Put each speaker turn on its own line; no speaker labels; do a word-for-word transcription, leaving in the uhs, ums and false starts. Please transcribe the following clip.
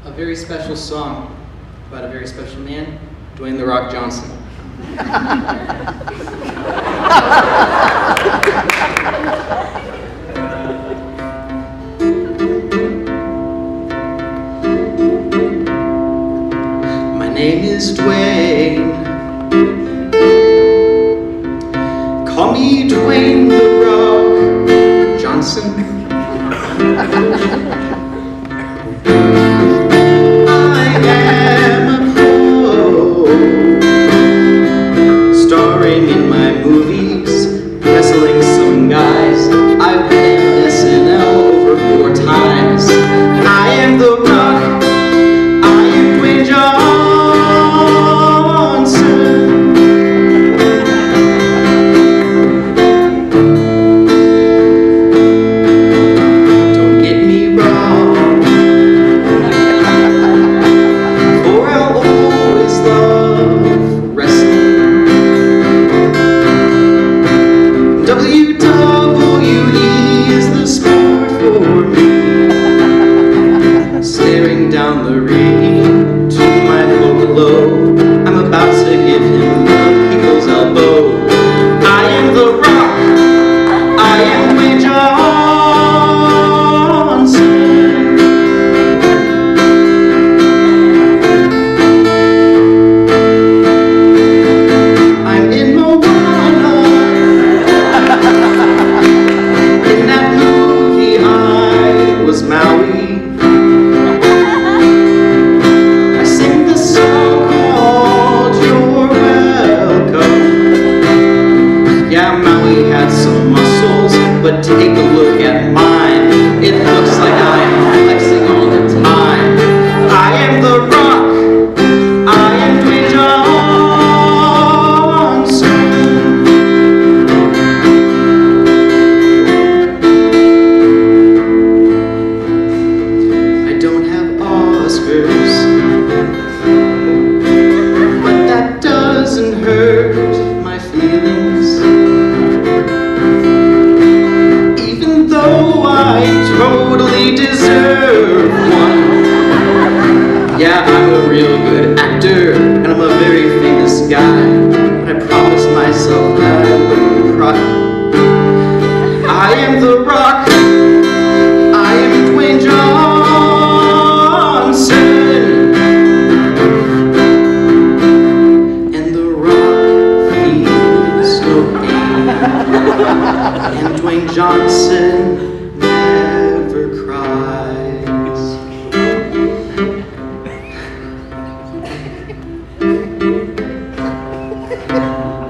a very special song about a very special man, Dwayne "The Rock" Johnson. My name is Dwayne. Call me Dwayne "The Rock" Johnson. W W E is the sport for me. Staring down the ring to my Polo, I'm about to give him the people's elbow. I am The Rock, I am Dwayne Johnson. I'm in Moana. In that movie I was Maui. I sang the song called You're Welcome. Yeah, Maui had some muscles, but take a look at mine. It looks like I am flexing all the time. I am The Rock, I am Dwayne Johnson. I don't have Oscars, but that doesn't hurt my feelings. Even though I totally deserve one. Yeah, I'm a real good actor, and I'm a very famous guy. But I promised myself that I wouldn't cry. I am The Rock, I am Dwayne Johnson. And The Rock feels no pain. And Dwayne Johnson never cries.